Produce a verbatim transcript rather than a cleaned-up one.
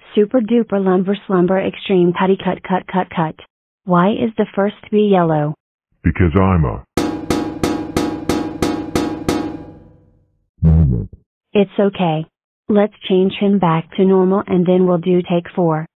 Super duper lumber slumber extreme cutty cut cut cut cut. Why is the first to be yellow? Because I'm a... It's okay. Let's change him back to normal and then we'll do take four.